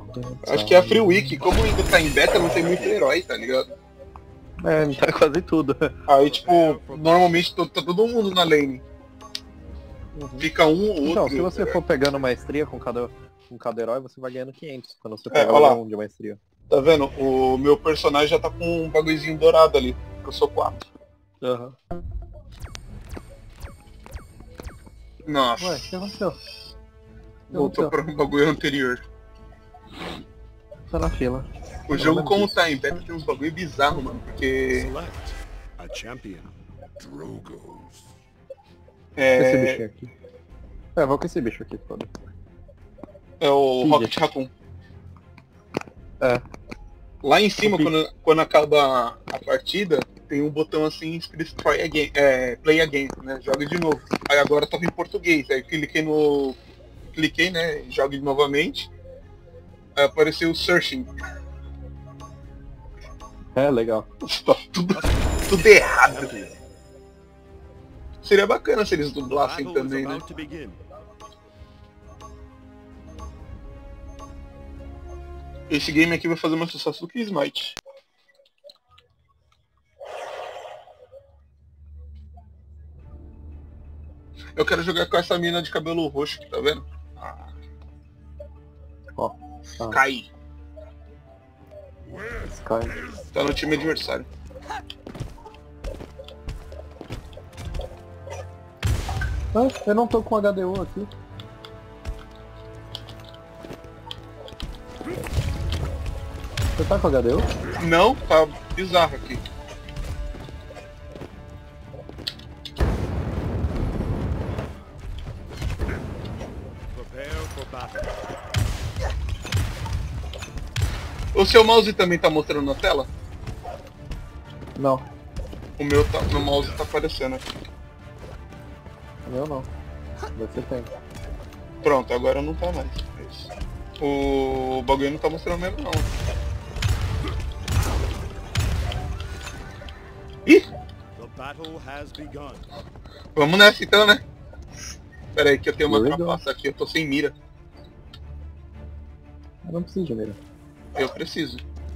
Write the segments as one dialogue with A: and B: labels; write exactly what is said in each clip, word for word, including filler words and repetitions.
A: Acho que é a Free Week, como ainda tá em beta, não tem muito herói, tá ligado?
B: É, não tá quase tudo.
A: Aí, tipo, normalmente tá todo mundo na lane.
B: Uhum.
A: Fica um ou outro.
B: Então, se você for pegando maestria com cada, com cada herói, você vai ganhando quinhentos quando você
A: É,
B: pega
A: olha lá.
B: um de maestria.
A: Tá vendo? O meu personagem já tá com um bagulhozinho dourado ali, que eu sou quatro.
B: Aham.
A: Nossa.
B: Ué, o que aconteceu?
A: Voltou para um bagulho anterior.
B: Tá na fila.
A: O jogo, como tá em beta, tem uns bagulho bizarro, mano, porque... É...
B: Esse bichinho aqui. É, vou com esse bicho aqui, foda.
A: É o
B: Sim,
A: Rocket
B: gente.
A: Raccoon.
B: É.
A: Lá em cima,
B: Sim.
A: quando, quando acaba a partida, tem um botão assim escrito Try Again, é, Play Again, né? Joga de novo. Aí agora tava em português, aí cliquei no... Cliquei, né? Jogue novamente. Aí apareceu o Searching.
B: É, legal.
A: tudo, tudo errado. Seria bacana se eles dublassem também, né? Esse game aqui vai fazer mais sucesso do que Smite. Eu quero jogar com essa mina de cabelo roxo, tá vendo? Ah.
B: Ó. Ah.
A: Cai.
B: Sky.
A: Tá no time adversário.
B: Ah, eu não tô com H D U aqui. Você tá com H D U?
A: Não, tá bizarro aqui. O seu mouse também tá mostrando na tela?
B: Não.
A: O meu, tá, meu mouse tá aparecendo aqui.
B: O meu não. Você tem.
A: Pronto, agora não tá mais. Isso. O bagulho não tá mostrando mesmo não. Ih! Vamos nessa então, né? Pera aí que eu tenho uma trapaça aqui, eu tô sem mira.
B: Eu não preciso de mira.
A: Eu preciso.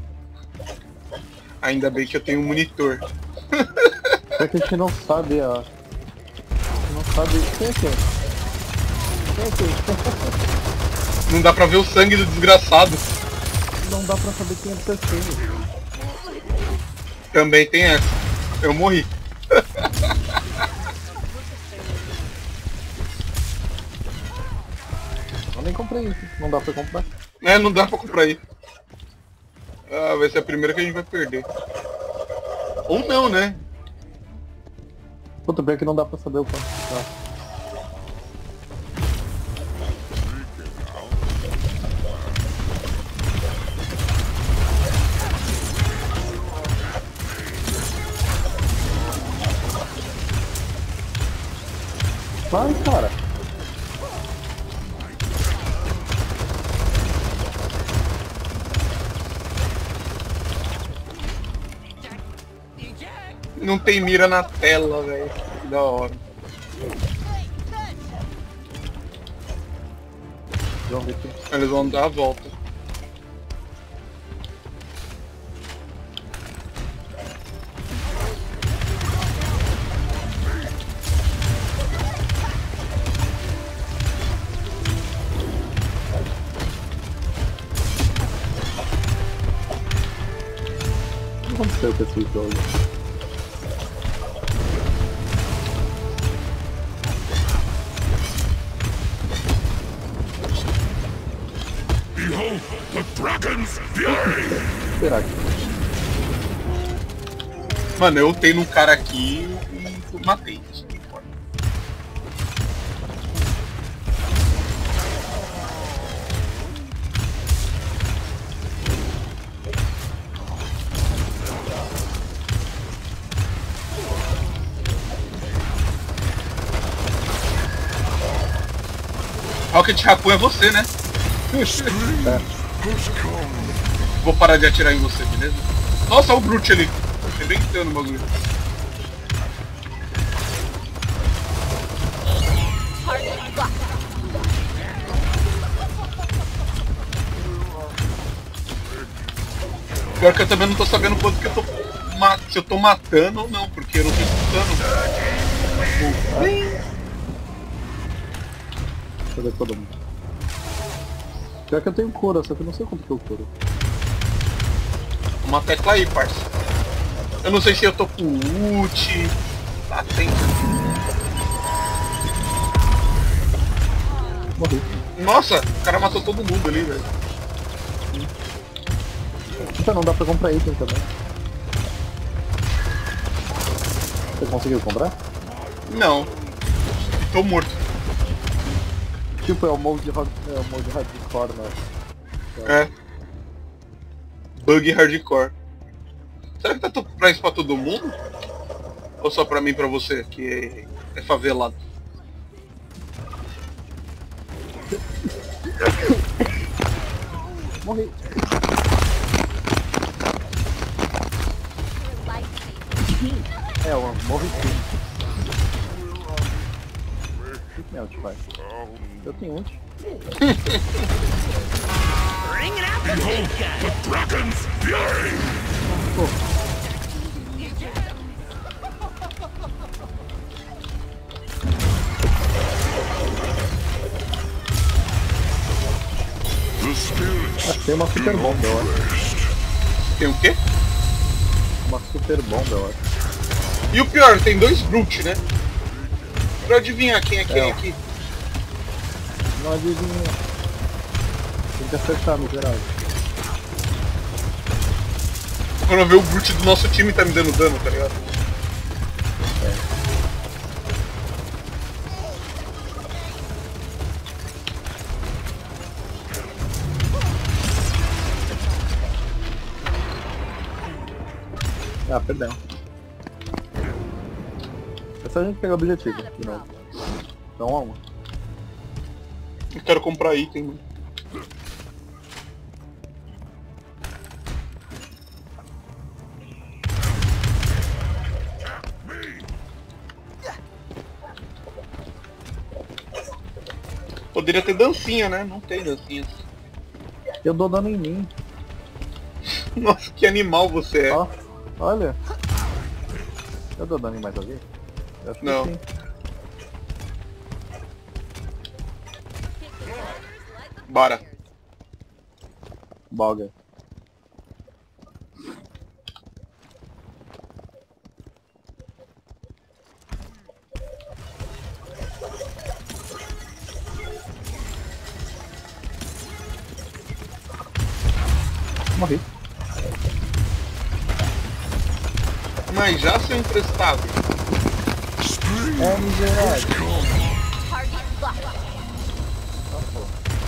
A: Ainda bem que eu tenho um monitor.
B: É que a gente não sabe a... Não sabe... Quem é quem? Quem é quem?
A: Não dá pra ver o sangue do desgraçado.
B: Não dá pra saber quem é o terceiro.
A: Também tem essa. Eu morri.
B: Eu nem comprei isso. Não dá pra comprar.
A: É, não dá pra comprar aí. Ah, vai ser a primeira que a gente vai perder. Ou não, né?
B: Puta, bem que não dá pra saber o quanto tá. Vai, cara.
A: Não tem mira na tela, velho. Que da hora.
B: Vamos ver aqui.
A: Eles vão dar a volta.
B: O que aconteceu com esse jogo?
C: Behold the Dragon's Fury!
B: Será que...
A: Mano, eu ultei num cara aqui e matei. Isso não importa. Rocket Raccoon é você, né?
B: É.
A: Vou parar de atirar em você, beleza? Nossa, olha o Brute ali. Arrebentando o bagulho. Pior que eu também não tô sabendo quanto que eu tô... Ma se eu tô matando ou não, porque eu não tô escutando.
B: Cadê todo mundo? Pior que eu tenho cura, só que eu não sei quanto que eu curo.
A: Uma tecla aí, parça. Eu não sei se eu tô com ult. Tá atento.
B: Morri.
A: Nossa, o cara matou todo mundo ali, velho.
B: Então não dá pra comprar item também. Você conseguiu comprar?
A: Não. Tô morto.
B: Tipo, é o molde, é o molde hardcore, né?
A: É. Bug hardcore. Será que tá to- pra isso pra todo mundo? Ou só pra mim e pra você, que é, é favelado?
B: Morri. É, eu morri sim. O que minha ult faz? Eu tenho ult.
C: Behold the Dragon's Fury!
B: Pô,
C: The spirits
B: tem uma super bomba, eu acho.
A: Tem o quê?
B: Uma super bomba, eu acho.
A: E o pior, tem dois Brute, né? Pra adivinhar quem é quem
B: É.
A: aqui.
B: Não adivinha. Tem que acertar, miserável.
A: Quando eu ver o Brute do nosso time tá me dando dano, tá ligado?
B: Ah, perdão. É só a gente pegar o objetivo de novo. Então, um a um.
A: Eu quero comprar item, mano. Poderia ter dancinha, né? Não tem dancinhas.
B: Eu dou dano em mim.
A: Nossa, que animal você é.
B: Ó, olha. Eu dou dano em mais alguém? Eu acho que
A: Não.
B: sim.
A: Bora.
B: Boga. Morri.
A: Mas já seu imprestável.
B: É miserável.
D: Target locked.
B: Ah, pô.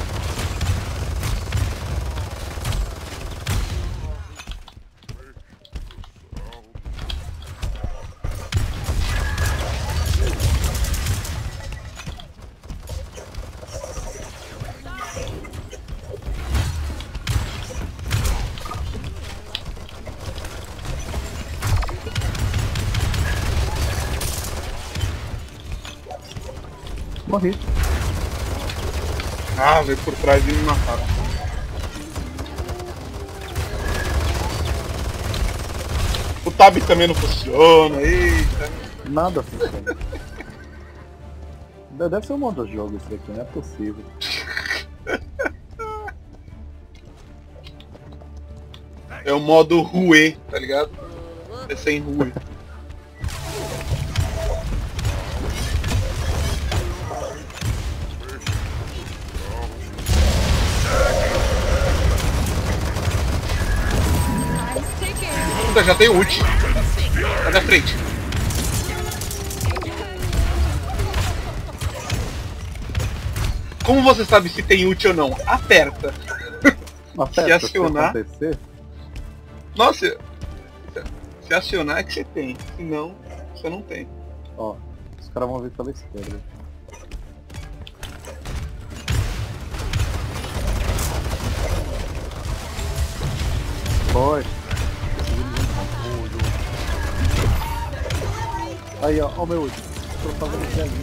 B: Morri.
A: Ah, veio por trás e me mataram. O tab também não funciona, eita.
B: Nada funciona. Deve ser um modo de jogo isso aqui, não é possível.
A: É o modo Rue, tá ligado? É sem Rue. Puta, já tem ult. Sai da frente. Como você sabe se tem ult ou não? Aperta.
B: Mas
A: Se
B: pera,
A: acionar-
B: se acontecer,
A: Nossa, se acionar é que você tem. Se não, você não tem.
B: ó, os caras vão vir pela esquerda. Foi. Aí, ó, ó o meu ult. Tô fazendo aqui ali.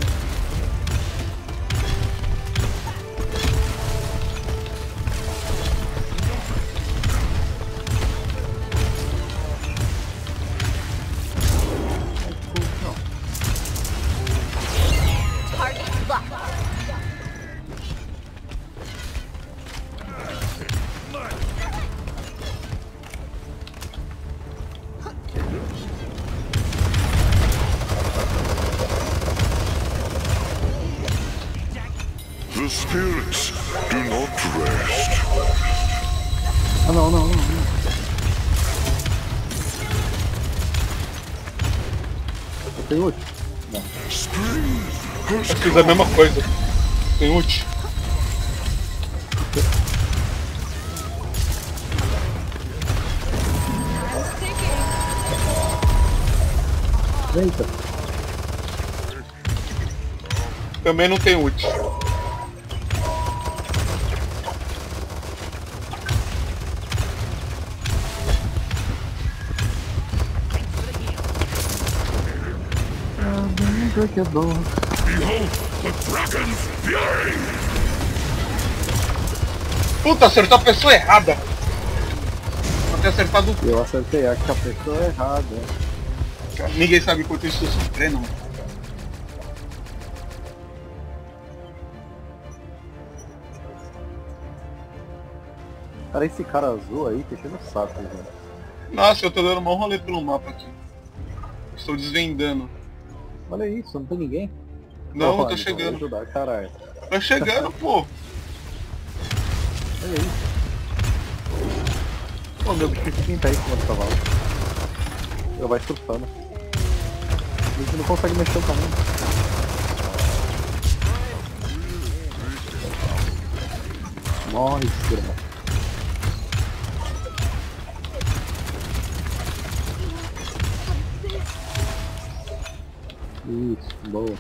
C: spirits do not rest.
B: Ah, não, não, não. não. Eu tenho ult. Não.
C: Spring has
A: Eu fiz a mesma coisa. Tem ult.
B: Eita.
A: Também não tem ult.
B: Unbreakable.
C: behold the dragon's fury!
A: Puta, acertou a pessoa errada. Vou ter acertado.
B: Eu acertei a pessoa errada.
A: Ninguém sabe quanto isso eu sofri, não.
B: Cara, esse cara azul aí tá enchendo o saco, velho.
A: Nossa, eu tô dando um mau rolê pelo mapa aqui. Estou desvendando.
B: Olha isso, não tem ninguém.
A: Não,
B: Ó,
A: eu tô
B: então,
A: chegando.
B: vou ajudar, caralho.
A: Tá chegando, pô.
B: Olha isso. Pô, meu bicho fica em pé em cima do cavalo. Eu vai surfando. A gente não consegue mexer o caminho. Morre, desgrama. Isso, boa.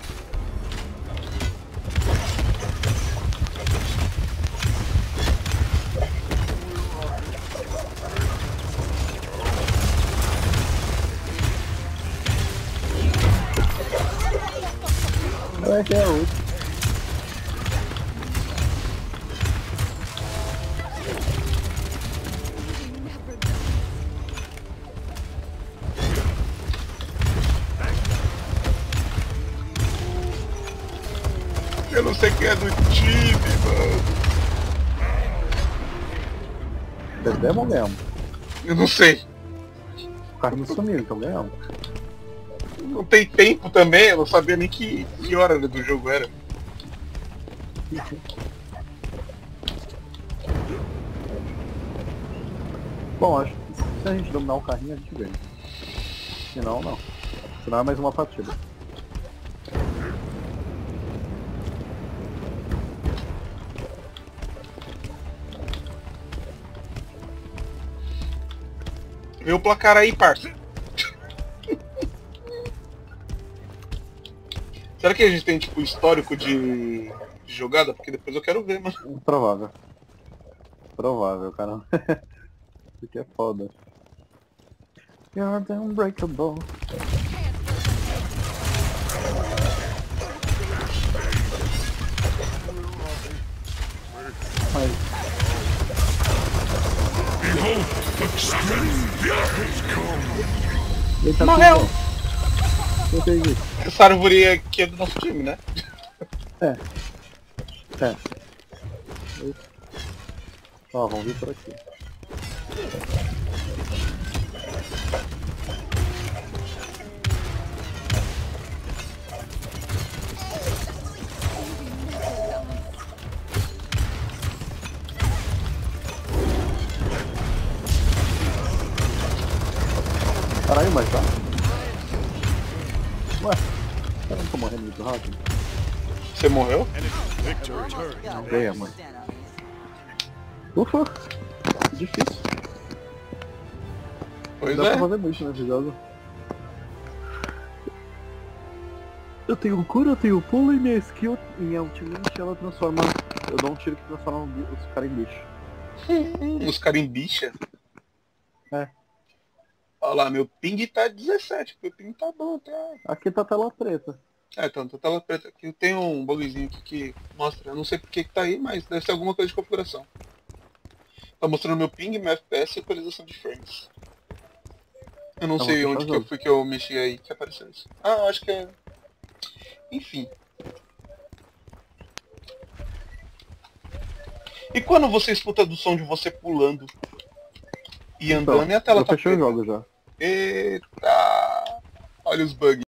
B: É que é outro.
A: Eu não sei quem é do time, mano.
B: Perdemos ou ganhamos?
A: Eu não sei.
B: O carrinho sumiu, então ganhamos.
A: Não tem tempo também, eu não sabia nem que, que hora do jogo era.
B: Bom, acho que se a gente dominar o carrinho a gente ganha. Senão, não. Senão é mais uma partida.
A: Vê o placar aí, parça. Será que a gente tem, tipo, histórico de, de jogada? Porque depois eu quero ver, mano.
B: Provável. Provável, cara. Isso aqui é foda. You're the unbreakable. Mas...
C: Behold the dragon's fury has come!
B: Ele tá
A: Morreu!
B: com- Eu peguei.
A: Essa árvore aqui é do nosso time, né?
B: É. É. Ó, vamos vir por aqui. Caralho, mas tá. Ué, eu não tô morrendo muito rápido.
A: Você morreu?
B: Ganha, mãe. Ufa! Que difícil.
A: Pois
B: Dá pra
A: é.
B: fazer muito nesse jogo. Eu tenho cura, eu tenho pulo e minha skill em Ultimate ela transforma. Eu dou um tiro que transforma os caras em bicho.
A: Hum, os caras em bicha.
B: É.
A: Olha lá, meu ping tá dezessete, meu ping tá bom, tá.
B: Aqui tá tela preta.
A: É, então, tá tela preta aqui. Tem um bugzinho aqui que mostra, eu não sei porque que tá aí, mas deve ser alguma coisa de configuração. Tá mostrando meu ping, meu F P S e atualização de frames. Eu não
B: Tá
A: sei
B: mostrando
A: onde
B: o
A: que eu
B: jogo.
A: fui que eu mexi aí que apareceu isso. Ah, acho que é... Enfim. E quando você escuta do som de você pulando e andando
B: Então,
A: e a tela
B: eu
A: tá
B: fechei o
A: preta?
B: jogo já.
A: Eita! Olha os bugs.